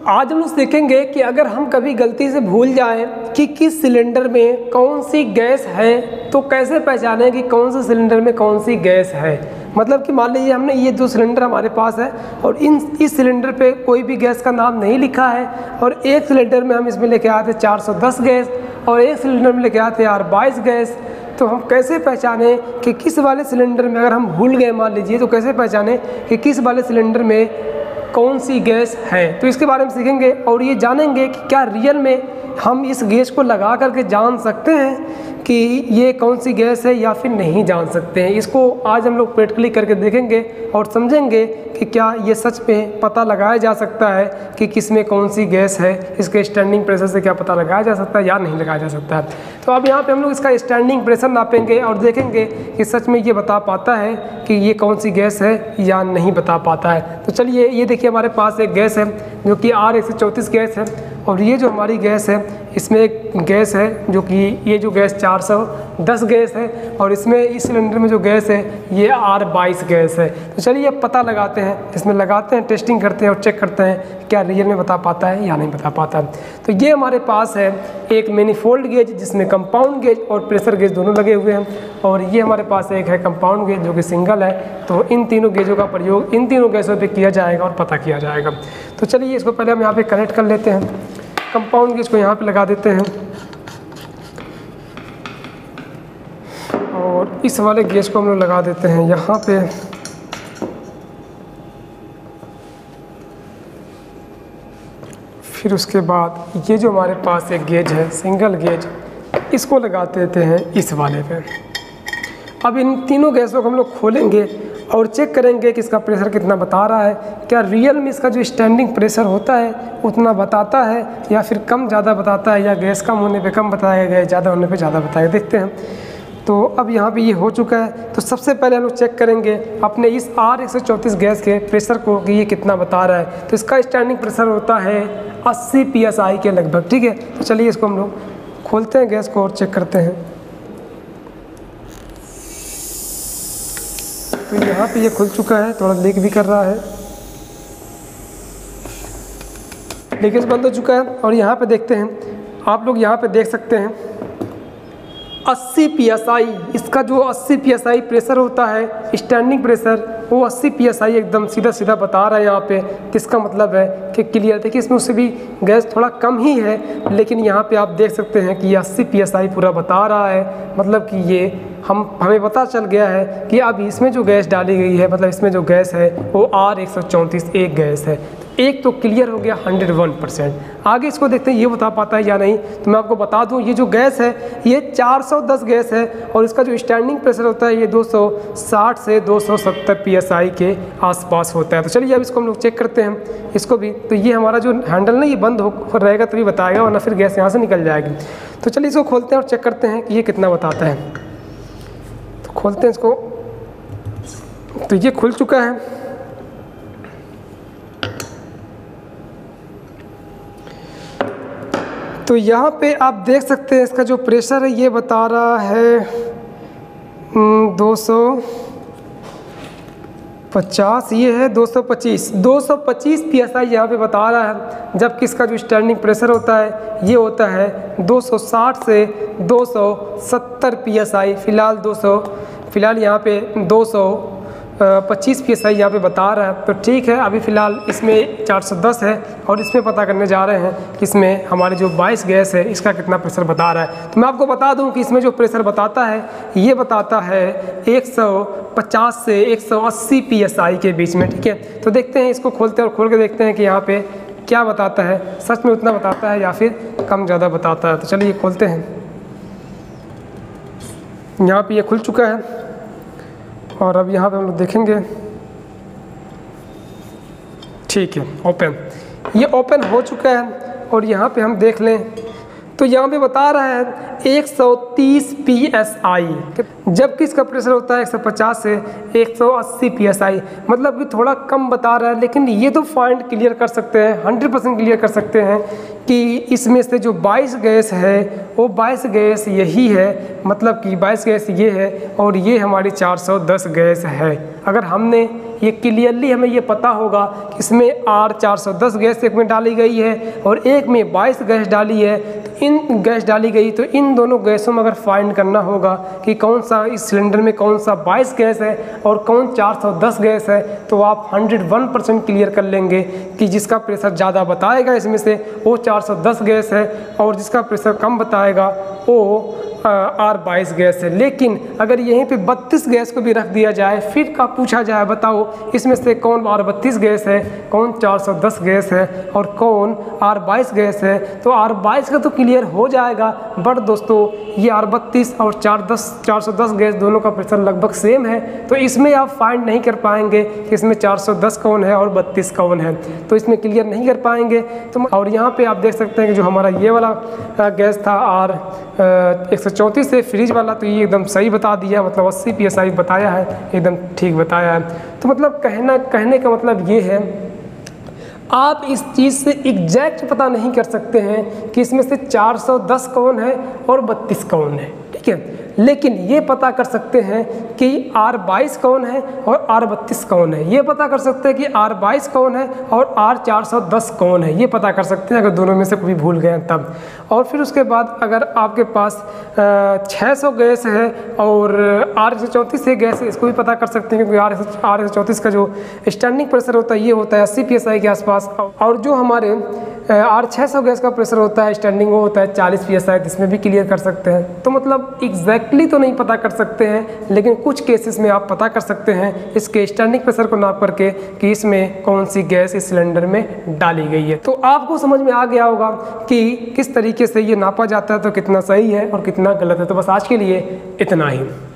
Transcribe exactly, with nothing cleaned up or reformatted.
आज हम सीखेंगे कि अगर हम कभी गलती से भूल जाएं कि किस सिलेंडर में कौन सी गैस है तो कैसे पहचानें कि कौन से सिलेंडर में कौन सी गैस है। मतलब कि मान लीजिए हमने ये दो सिलेंडर हमारे पास है और इन इस सिलेंडर पे कोई भी गैस का नाम नहीं लिखा है और एक सिलेंडर में हम इसमें लेके आए थे चार सौ दस गैस और एक सिलेंडर में लेके आए थे आर बाईस गैस। तो हम कैसे पहचानें कि किस वाले सिलेंडर में, अगर हम भूल गए मान लीजिए, तो कैसे पहचानें कि किस वाले सिलेंडर में कौन सी गैस है। तो इसके बारे में सीखेंगे और ये जानेंगे कि क्या रियल में हम इस गैस को लगा करके जान सकते हैं कि ये कौन सी गैस है या फिर नहीं जान सकते हैं। इसको आज हम लोग प्रैक्टिकली करके देखेंगे और समझेंगे कि क्या ये सच में पता लगाया जा सकता है कि किस में कौन सी गैस है। इसके स्टैंडिंग प्रेशर से क्या पता लगाया जा सकता है या नहीं लगाया जा सकता है। तो अब यहाँ पे हम लोग इसका स्टैंडिंग प्रेशर नापेंगे और देखेंगे कि सच में ये बता पाता है कि ये कौन सी गैस है या नहीं बता पाता है। तो चलिए, ये देखिए हमारे पास एक गैस है जो कि आर एक सौ चौंतीस गैस है और ये जो हमारी गैस है इसमें एक गैस है जो कि ये जो गैस चार सौ दस गैस है और इसमें इस सिलेंडर में जो गैस है ये आर बाईस गैस है। तो चलिए अब पता लगाते हैं, इसमें लगाते हैं, टेस्टिंग करते हैं और चेक करते हैं क्या रियल में बता पाता है या नहीं बता पाता। तो ये हमारे पास है एक मैनिफोल्ड गेज जिसमें कंपाउंड गेज और प्रेशर गेज दोनों लगे हुए हैं और ये हमारे पास एक है कंपाउंड गेज जो कि सिंगल है। तो इन तीनों गेजों का प्रयोग इन तीनों गैसों पर किया जाएगा और पता किया जाएगा। तो चलिए इसको पहले हम यहाँ पे कनेक्ट कर लेते हैं। कंपाउंड गेज को यहाँ पे लगा देते हैं और इस वाले गेज को हम लोग लगा देते हैं यहाँ पे। फिर उसके बाद ये जो हमारे पास एक गेज है सिंगल गेज, इसको लगा देते हैं इस वाले पे। अब इन तीनों गैसों को हम लोग खोलेंगे और चेक करेंगे कि इसका प्रेशर कितना बता रहा है। क्या रियल में इसका जो स्टैंडिंग प्रेशर होता है उतना बताता है या फिर कम ज़्यादा बताता है, या गैस कम होने पे कम बताएगा, गैस ज़्यादा होने पे ज़्यादा बताएगा। देखते हैं। तो अब यहाँ पे ये हो चुका है। तो सबसे पहले हम लोग चेक करेंगे अपने इस आर एक सौ चौंतीस गैस के प्रेशर को कि ये कितना बता रहा है। तो इसका स्टैंडिंग प्रेशर होता है अस्सी पी एस आई के लगभग। ठीक है, तो चलिए इसको हम लोग खोलते हैं गैस को और चेक करते हैं। तो यहाँ पे ये खुल चुका है, थोड़ा लीक भी कर रहा है, लीकेज बंद हो चुका है। और यहाँ पे देखते हैं, आप लोग यहाँ पे देख सकते हैं अस्सी पी एस आई, इसका जो अस्सी पी एस आई प्रेशर होता है स्टैंडिंग प्रेशर, वो अस्सी पी एस आई एकदम सीधा सीधा बता रहा है यहाँ पे। किसका मतलब है कि क्लियर, देखिए इसमें उससे भी गैस थोड़ा कम ही है लेकिन यहाँ पे आप देख सकते हैं कि ये अस्सी पी एस आई पूरा बता रहा है। मतलब कि ये हम हमें पता चल गया है कि अब इसमें जो गैस डाली गई है, मतलब इसमें जो गैस है वो आर एक सौ चौंतीस एक गैस है। एक तो क्लियर हो गया हंड्रेड वन परसेंट। आगे इसको देखते हैं ये बता पाता है या नहीं। तो मैं आपको बता दूं ये जो गैस है ये चार सौ दस गैस है और इसका जो स्टैंडिंग प्रेशर होता है ये दो सौ साठ से दो सौ सत्तर पी एस आई के आसपास होता है। तो चलिए अब इसको हम लोग चेक करते हैं इसको भी। तो ये हमारा जो हैंडल ना ये बंद हो रहेगा तभी बताएगा, वरना फिर गैस यहाँ से निकल जाएगी। तो चलिए इसको खोलते हैं और चेक करते हैं कि ये कितना बताता है। तो खोलते हैं इसको। तो ये खुल चुका है। तो यहाँ पे आप देख सकते हैं इसका जो प्रेशर है ये बता रहा है दो सौ पचास, ये है दो सौ पच्चीस दो सौ पच्चीस पी एस आई यहाँ पे बता रहा है। जबकि इसका जो स्टैंडिंग प्रेशर होता है ये होता है दो सौ साठ से दो सौ सत्तर पी एस आई। फ़िलहाल दो सौ फ़िलहाल यहाँ पे दो सौ पच्चीस पी एस आई यहाँ पे बता रहा है। तो ठीक है, अभी फ़िलहाल इसमें चार सौ दस है और इसमें पता करने जा रहे हैं कि इसमें हमारी जो बाईस गैस है इसका कितना प्रेशर बता रहा है। तो मैं आपको बता दूं कि इसमें जो प्रेशर बताता है ये बताता है एक सौ पचास से एक सौ अस्सी पी एस आई के बीच में। ठीक है, तो देखते हैं, इसको खोलते हैं और खोल के देखते हैं कि यहाँ पे क्या बताता है, सच में उतना बताता है या फिर कम ज़्यादा बताता है। तो चलिए खोलते हैं। यहाँ पे ये खुल चुका है और अब यहाँ पे हम लोग देखेंगे। ठीक है, ओपन, ये ओपन हो चुका है और यहाँ पे हम देख लें तो यहाँ पे बता रहा है एक सौ तीस पी एस आई, जबकि इसका प्रेशर होता है एक सौ पचास से एक सौ अस्सी पी एस आई। मतलब कि थोड़ा कम बता रहा है, लेकिन ये तो पॉइंट क्लियर कर सकते हैं, हंड्रेड परसेंट क्लियर कर सकते हैं कि इसमें से जो बाईस गैस है वो बाईस गैस यही है। मतलब कि बाईस गैस ये है और ये हमारी चार सौ दस गैस है। अगर हमने ये क्लियरली हमें ये पता होगा कि इसमें आर चार सौ दस गैस एक में डाली गई है और एक में बाईस गैस डाली है। तो इन गैस डाली गई तो इन दोनों गैसों में अगर फाइंड करना होगा कि कौन सा इस सिलेंडर में कौन सा बाईस गैस है और कौन चार सौ दस गैस है, तो आप एक सौ एक परसेंट क्लियर कर लेंगे कि जिसका प्रेशर ज़्यादा बताएगा इसमें से वो चार सौ दस गैस है और जिसका प्रेशर कम बताएगा वो आर बाईस गैस है। लेकिन अगर यहीं पे बत्तीस गैस को भी रख दिया जाए, फिर का पूछा जाए बताओ इसमें से कौन आर बत्तीस गैस है, कौन चार सौ दस गैस है और कौन आर बाईस गैस है, तो आर बाईस का तो क्लियर हो जाएगा। बट दोस्तों ये आर बत्तीस और चार दस चार सौ दस गैस दोनों का प्रेशर लगभग सेम है, तो इसमें आप फाइंड नहीं कर पाएंगे कि इसमें चार सौ दस कौन है और बत्तीस कौन है, तो इसमें क्लियर नहीं कर पाएंगे। तो और यहाँ पे आप देख सकते हैं कि जो हमारा ये वाला गैस था आर एक सौ चौंतीस से फ्रिज वाला, तो ये एकदम सही बता दिया, मतलब अस्सी पी एस आई बताया है, एकदम ठीक बताया है। तो मतलब कहना कहने का मतलब ये है आप इस चीज़ से एग्जैक्ट पता नहीं कर सकते हैं कि इसमें से चार सौ दस कौन है और बत्तीस कौन है, ठीक है, लेकिन ये पता कर सकते हैं कि आर बाईस कौन है और आर बत्तीस कौन है, ये पता कर सकते हैं कि आर बाईस कौन है और आर चार सौ दस कौन है, ये पता कर सकते हैं अगर दोनों में से कोई भूल गए तब। और फिर उसके बाद अगर आपके पास छः सौ गैस है और आर एक सौ चौंतीस है गैस है, इसको भी पता कर सकते हैं क्योंकि आर आर एक सौ चौंतीस का जो स्टैंडिंग प्रेशर होता है ये होता है अस्सी पी एस आई के आसपास, और जो हमारे आर छः सौ गैस का प्रेशर होता है स्टैंडिंग वो होता है चालीस पी एस आई, इसमें भी क्लियर कर सकते हैं। तो मतलब एग्जैक्टली तो नहीं पता कर सकते हैं, लेकिन कुछ केसेस में आप पता कर सकते हैं इसके स्टैंडिंग प्रेशर को नाप करके कि इसमें कौन सी गैस इस सिलेंडर में डाली गई है। तो आपको समझ में आ गया होगा कि किस तरीके से ये नापा जाता है, तो कितना सही है और कितना गलत है। तो बस आज के लिए इतना ही।